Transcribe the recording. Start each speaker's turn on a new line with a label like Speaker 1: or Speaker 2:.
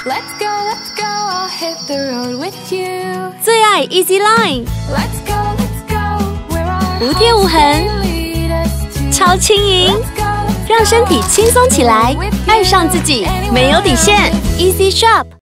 Speaker 1: Let's go, I'll hit the road with you.
Speaker 2: 最爱 Easy Line，
Speaker 1: Let's go, where our
Speaker 2: 无贴无痕，
Speaker 1: lead us to.
Speaker 2: 超轻盈，
Speaker 1: Let's go,
Speaker 2: 让身体轻松起来，爱上自己，没有底线。Easy Shop。